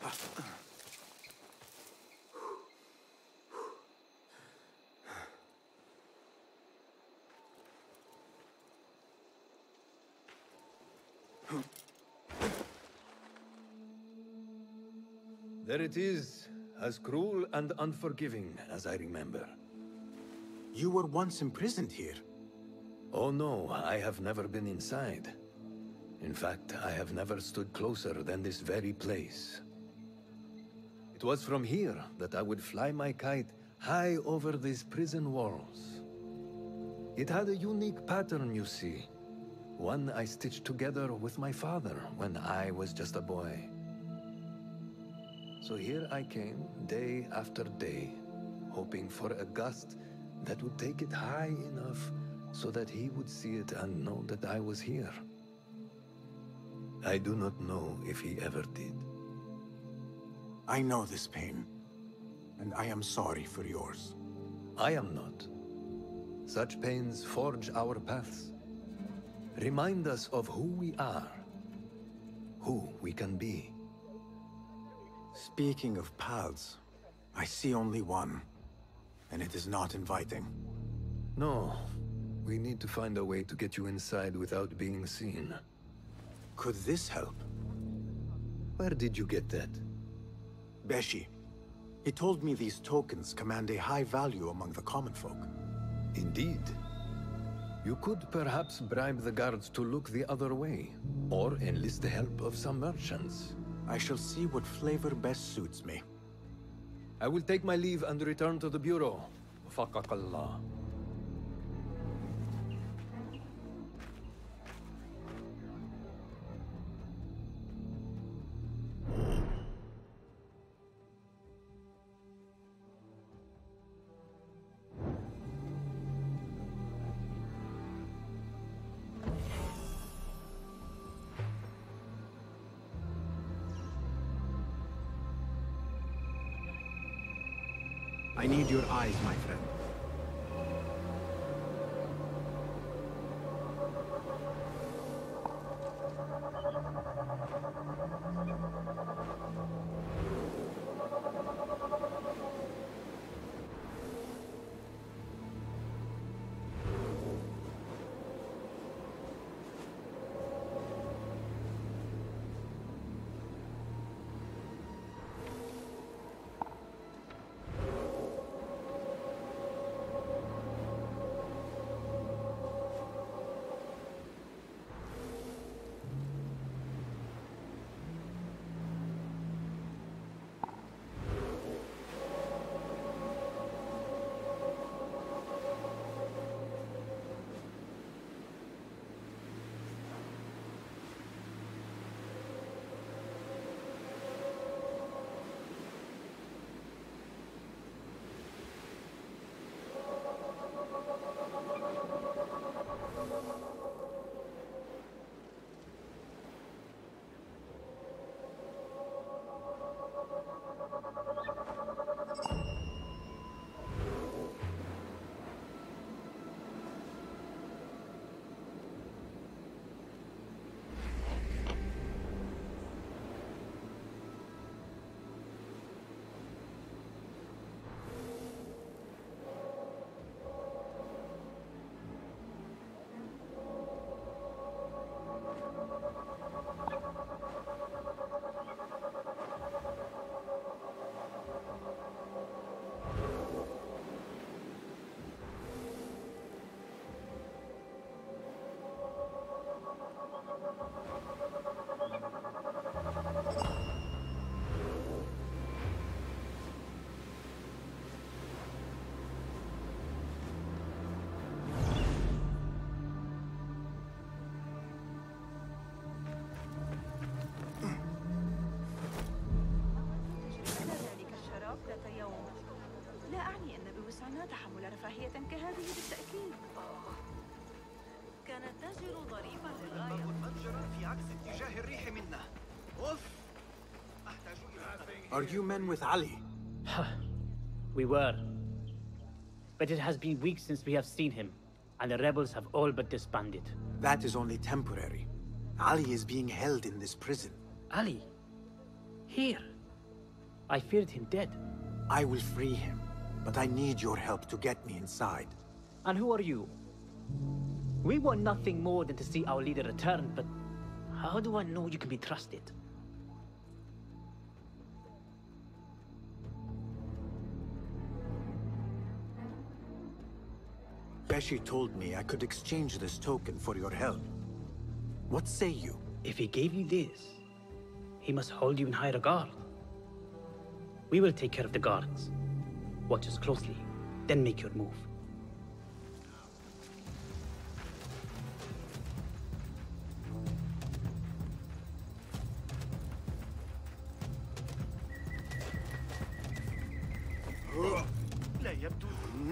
There it is, as cruel and unforgiving as I remember. You were once imprisoned here. Oh no, I have never been inside. In fact, I have never stood closer than this very place. It was from here that I would fly my kite high over these prison walls. It had a unique pattern, you see. One I stitched together with my father when I was just a boy. So here I came, day after day, hoping for a gust that would take it high enough so that he would see it and know that I was here. I do not know if he ever did. I know this pain, and I am sorry for yours. I am not. Such pains forge our paths. Remind us of who we are, who we can be. Speaking of paths, I see only one, and it is not inviting. No, we need to find a way to get you inside without being seen. Could this help? Where did you get that? Beshi. He told me these tokens command a high value among the common folk. Indeed. You could perhaps bribe the guards to look the other way, or enlist the help of some merchants. I shall see what flavor best suits me. I will take my leave and return to the Bureau. Faqakallah. I need your eyes, my friend. تحمل رفاهية كهذه بالتأكيد. كان التاجر ظريفا للغاية. المتجر في عكس اتجاه الريح منا. أوف. أحتاج إلى. Are you men with Ali? We were. But it has been weeks since we have seen him, and the rebels have all but disbanded. That is only temporary. Ali is being held in this prison. Ali? Here? I feared him dead. I will free him, but I need your help to get me inside. And who are you? We want nothing more than to see our leader return, but how do I know you can be trusted? Beshi told me I could exchange this token for your help. What say you? If he gave you this, he must hold you in high regard. We will take care of the guards. Watch us closely, then make your move. لا يبدو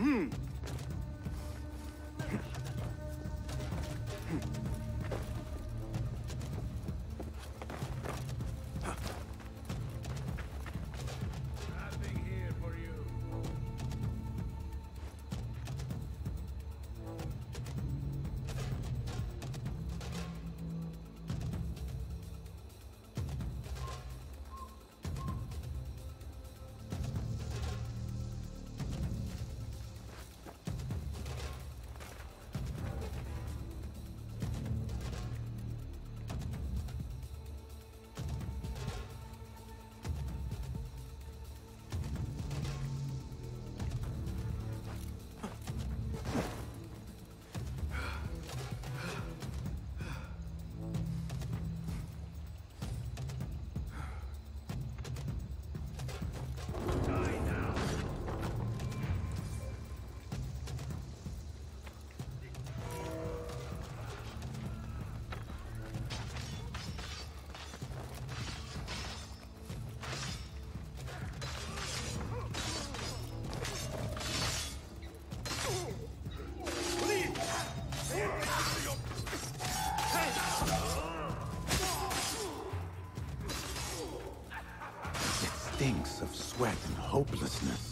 Stinks of sweat and hopelessness.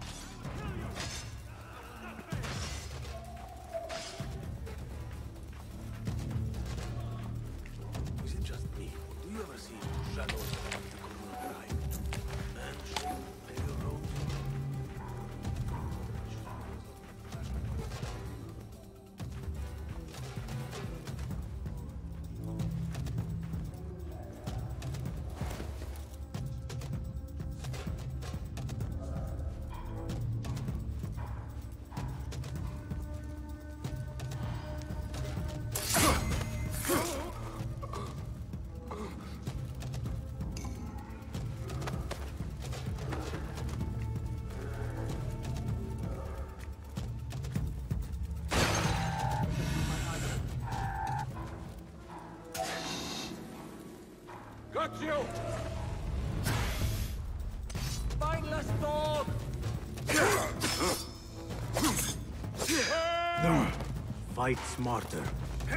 Is it just me? Do you ever see shadows around the corner of your eye? Man, shape, pale road. Got you! Spineless dog! Fight smarter.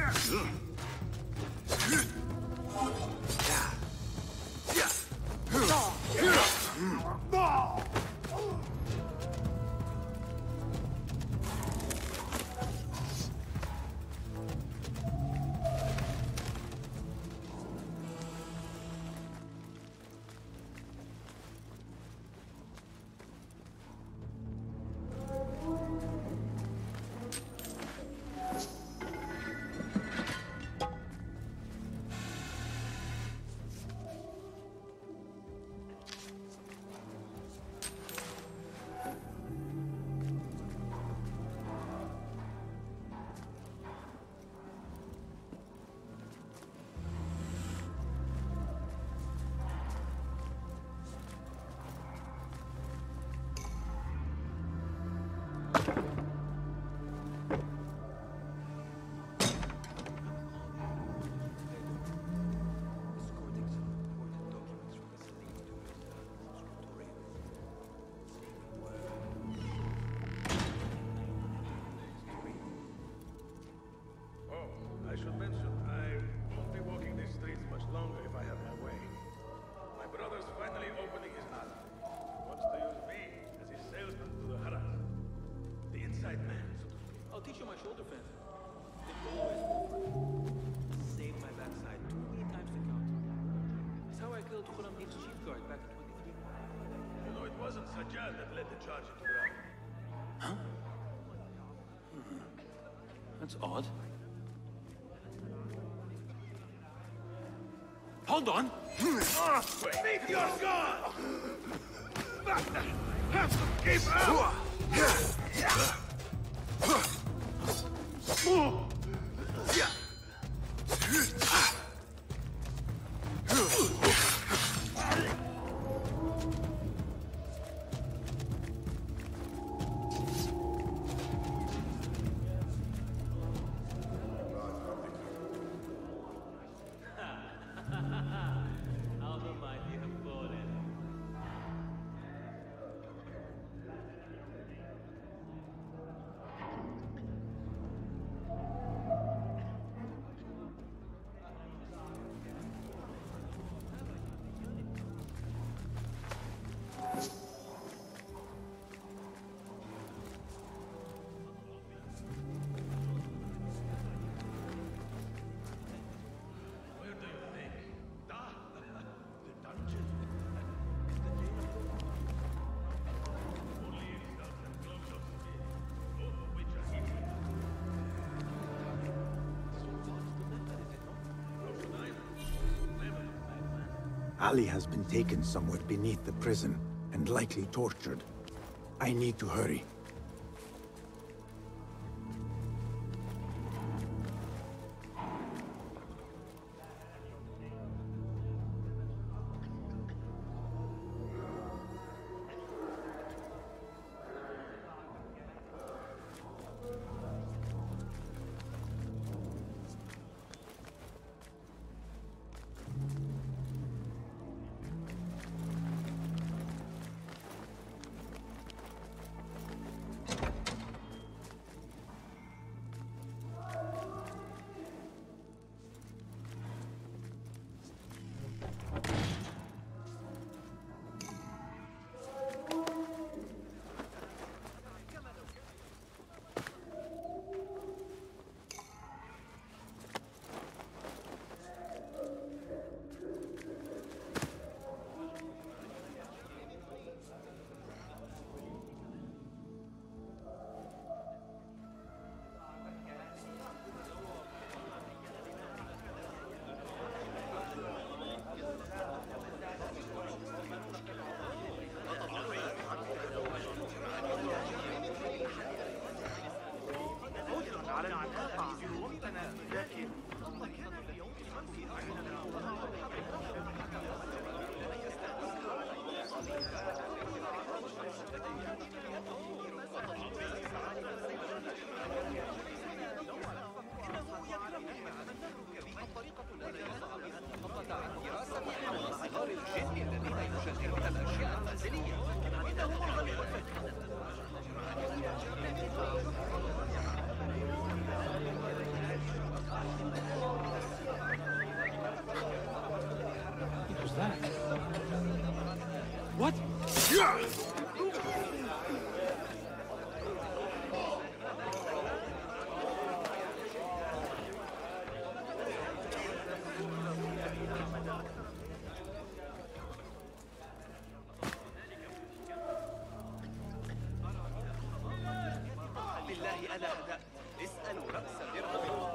I should mention, I won't be walking these streets much longer if I have my way. My brother's finally opening his hut. Wants to use me as his salesman to the Harat. The inside man, so to speak. I'll teach you my shoulder fence. It always worked. Saved my backside too many times to count. That's how I killed Khurram Eve's chief guard back in 23. Dajjal that led the charge into ground. Huh? That's odd. Hold on! Keep your gun! Keep out! How the mighty have fallen. Where do you think? The dungeon. Only himself and close of spirit, both of which are equal. Ali has been taken somewhere beneath the prison and likely tortured. I need to hurry. What was that? What? بالله أنا هدأت. اسألوا رأس درهم.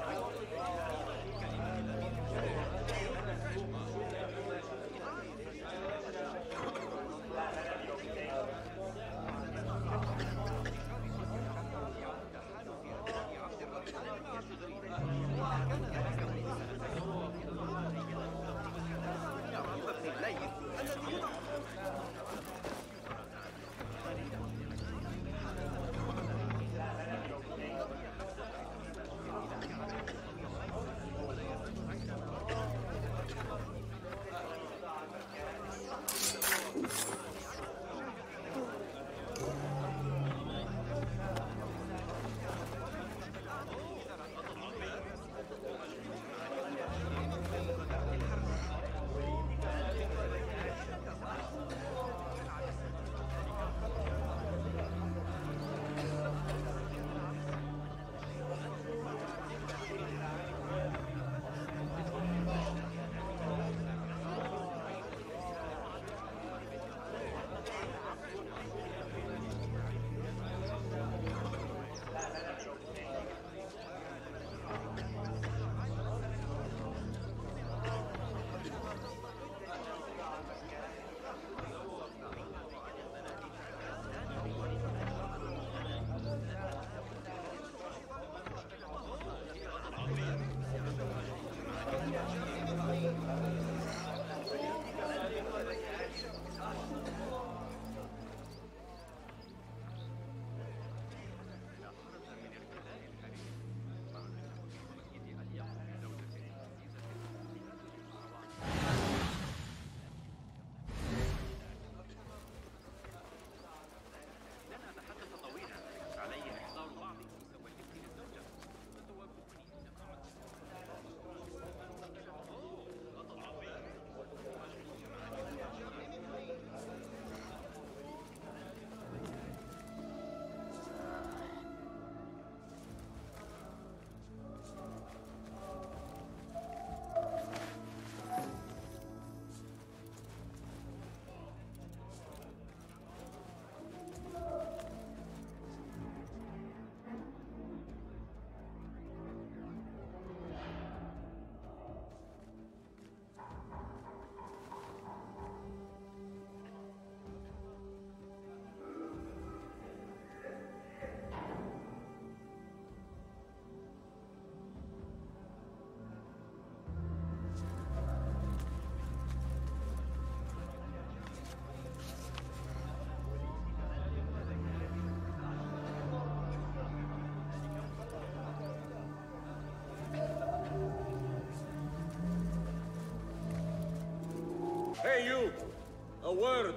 Hey, you! A word!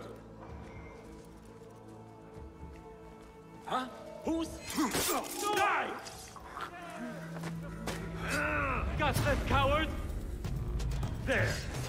Huh? Who's... Die! Got that coward! There!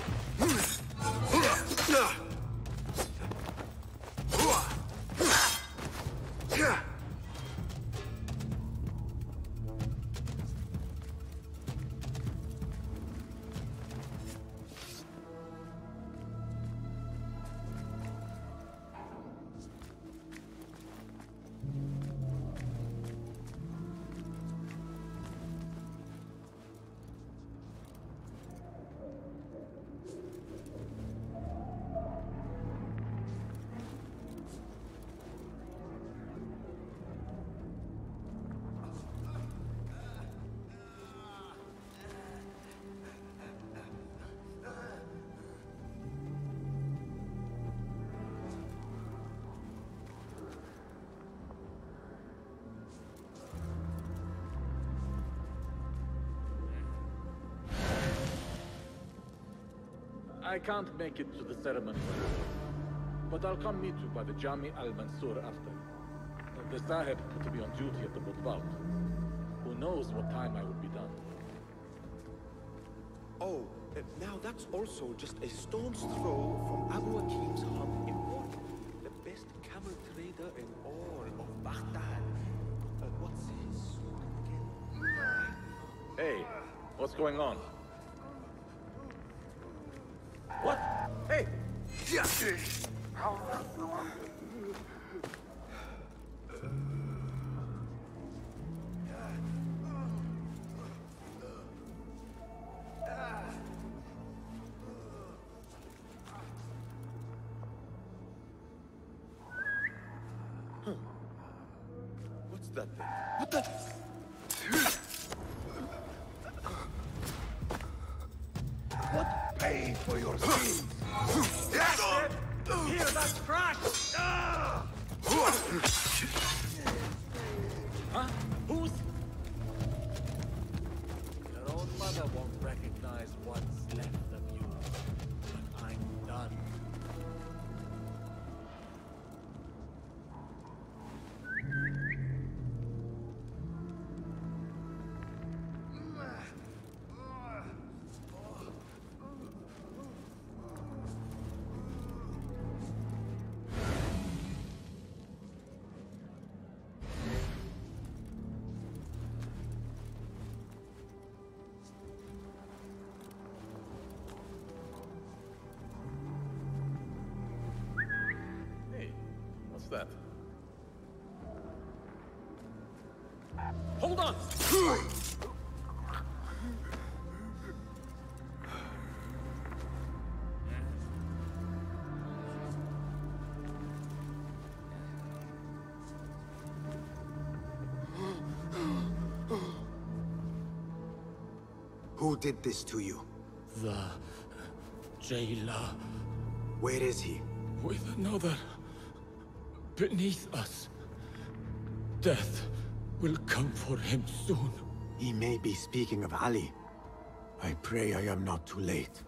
I can't make it to the ceremony, but I'll come meet you by the Jami al-Mansur after. The Sahib put me on duty at the Mutbalt. Who knows what time I will be done. Oh, now that's also just a stone's throw from Abu Akim's hub in Ward, the best camel trader in all of Baghdad. What's his suit again? Hey, what's going on? What? Hey! What's that thing? What the? What? Pay for your sins! Hear that crash! Huh? Who's... Your own mother won't recognize what's left of you. But I'm done. What's that? Hold on! Who did this to you? The jailer Where is he? with another beneath us. Death will come for him soon. He may be speaking of Ali. I pray I am not too late.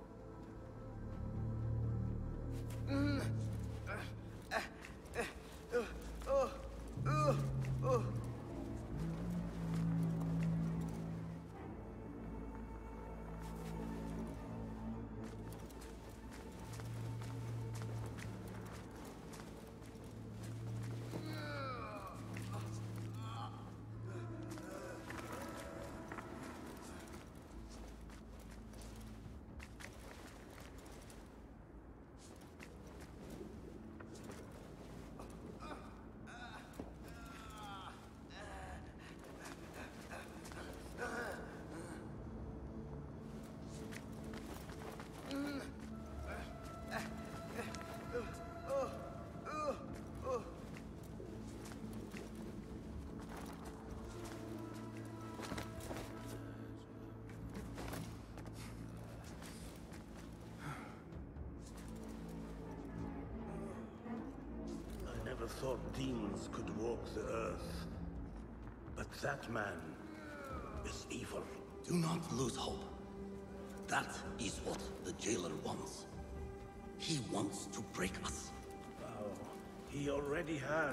I never thought demons could walk the earth. But that man is evil. Do not lose hope. That is what the jailer wants. He wants to break us. Oh, he already has.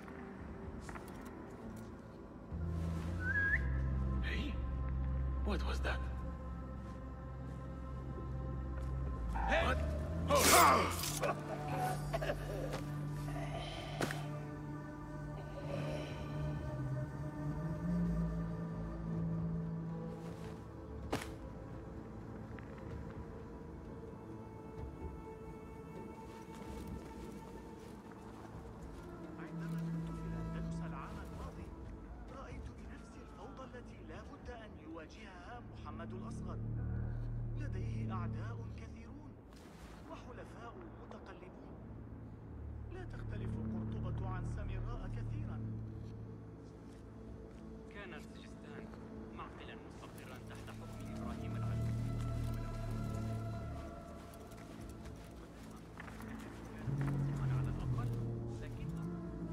Hey, what was that? Hey! What? Oh. محمد الأصغر لديه أعداء كثيرون وحلفاء متقلبون. لا تختلف قرطبة عن سامراء كثيرا. كان سجستان معقلا مستقرا تحت حكم إبراهيم العلوي. على الأقل لكنه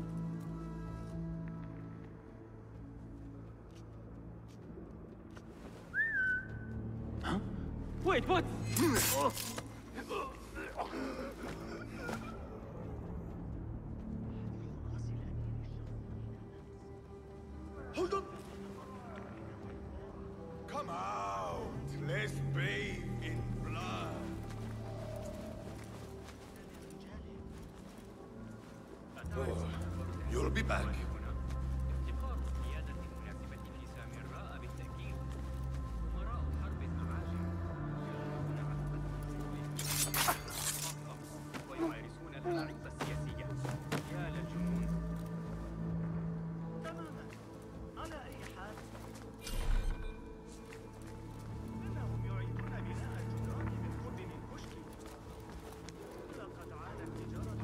Wait, what? Hold on! Come out! Let's bathe in blood! Oh, you'll be back. افتقار القيادة المناسبة في سامراء بالتأكيد. أمراء حرب الزعاج يلعبون على ويمارسون الألاعيب السياسية. يا للجنون. تماما. على أي حال إنهم يعيدون بناء الجدران بالقرب من كشك. لقد عادت تجارة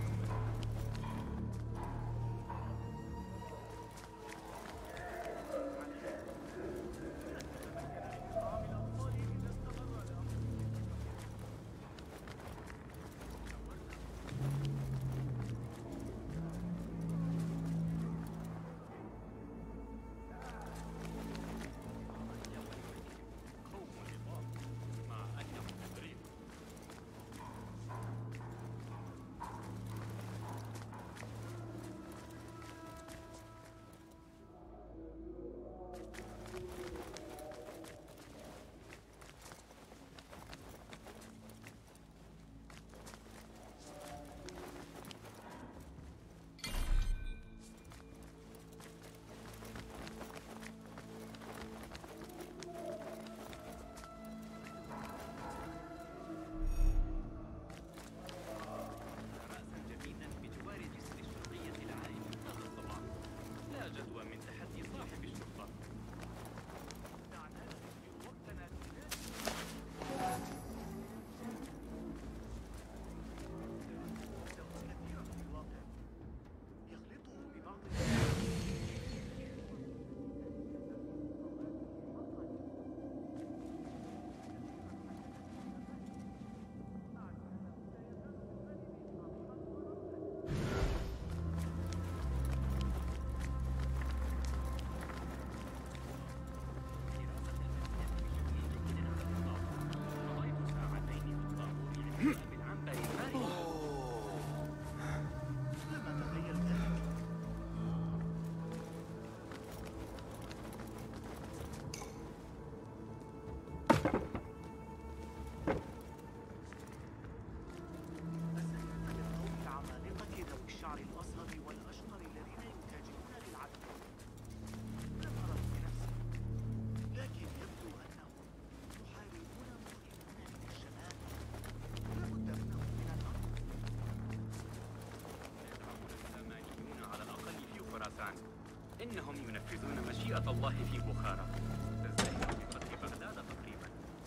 إنهم ينفذون مشيئة الله في بخارى. تزدهر في فتح بغداد تقريبا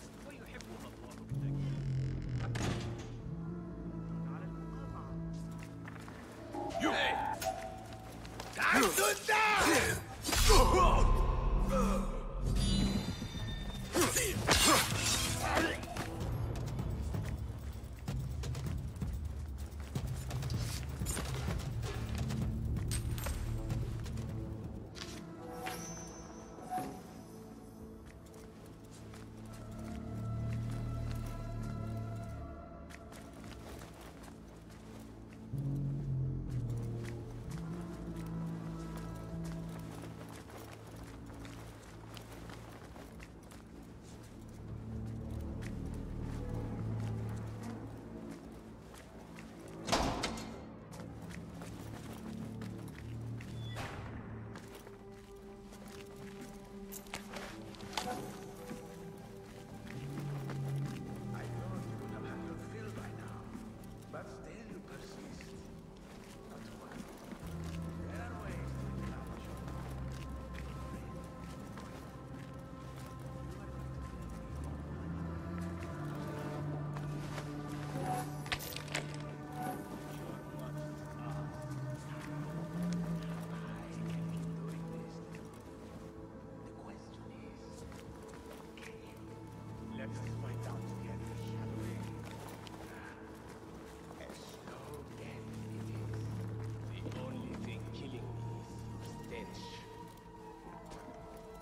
ويحبها الله بالتأكيد. على المقاطعة. Time to die!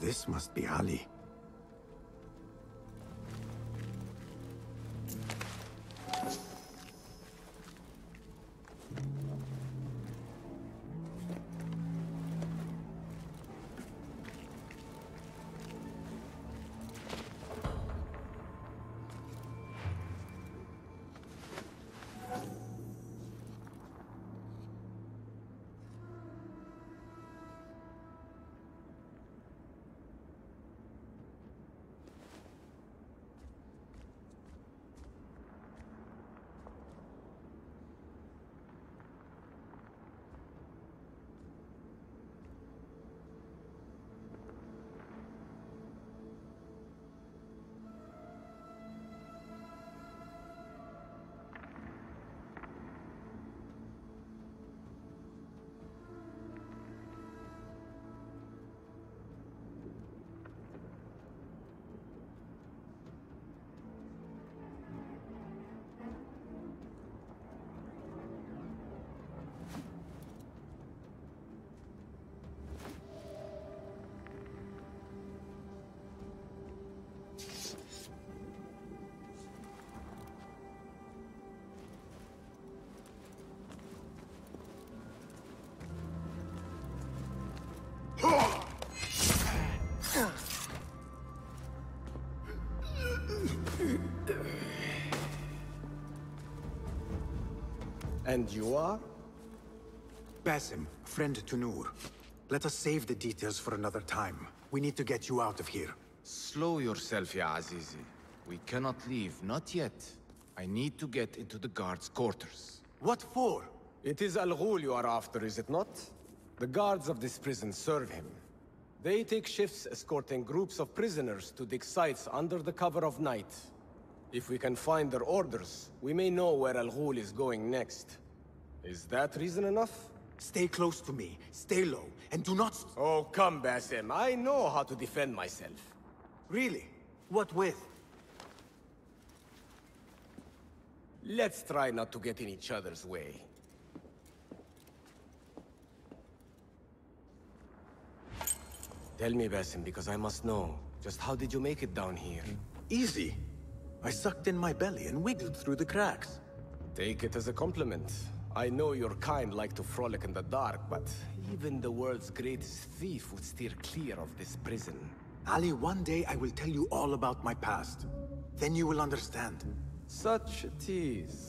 This must be Ali. And you are? Basim, friend to Noor. Let us save the details for another time. We need to get you out of here. Slow yourself, ya Azizi. We cannot leave, not yet. I need to get into the guards' quarters. What for? It is Al Ghul you are after, is it not? The guards of this prison serve him. They take shifts escorting groups of prisoners to dig sites under the cover of night. If we can find their orders, we may know where Al Ghul is going next. Is that reason enough? Stay close to me, stay low, and do not... Oh, come, Basim. I know how to defend myself. Really? What with? Let's try not to get in each other's way. Tell me, Basim, because I must know. Just how did you make it down here? Easy. I sucked in my belly and wiggled through the cracks. Take it as a compliment. I know your kind like to frolic in the dark, but even the world's greatest thief would steer clear of this prison. Ali, one day I will tell you all about my past. Then you will understand. Such a tease.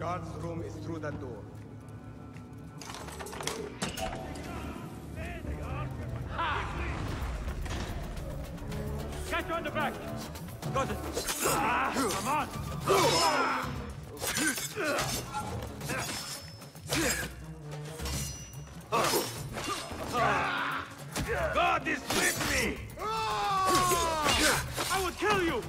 Guard's room is through that door. Get you on the back! Got it! Come on! God is with me! I will kill you!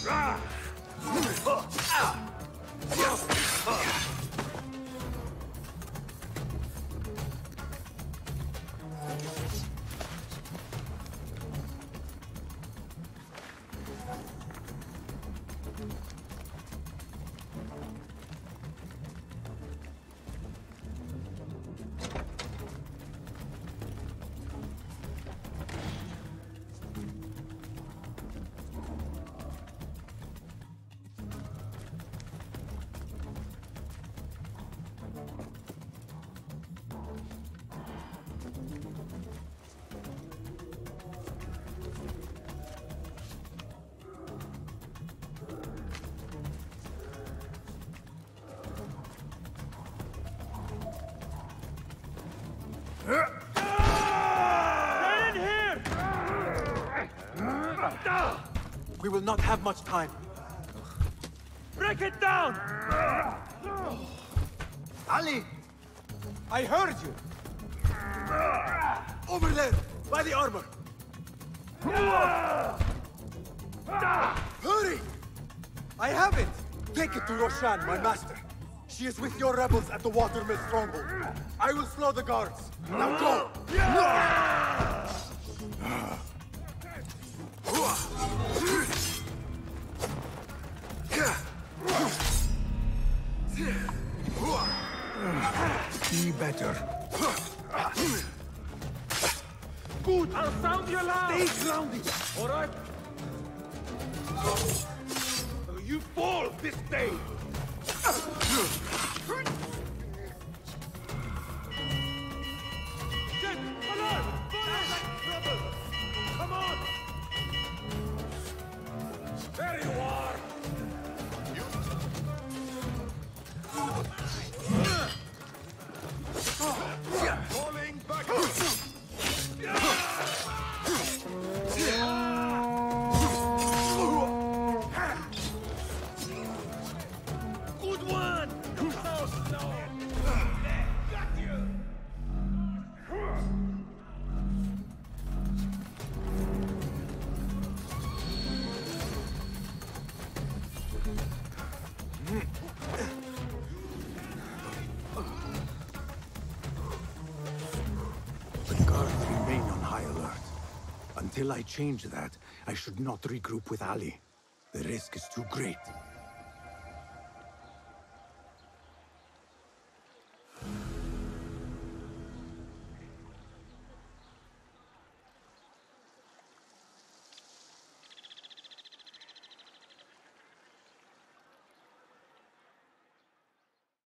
We will not have much time. Break it down! Ali! I heard you! Over there, by the armor! Hurry! I have it! Take it to Roshan, my master. She is with your rebels at the Watermill stronghold. I will slow the guards. Now go! Be better. Good! I'll sound you loud! Stay grounded! All right? You fall this day! Get alive! Trouble! Come on! There you are! Falling back! Good one! Got you! The guards remain on high alert. Until I change that, I should not regroup with Ali. The risk is too great.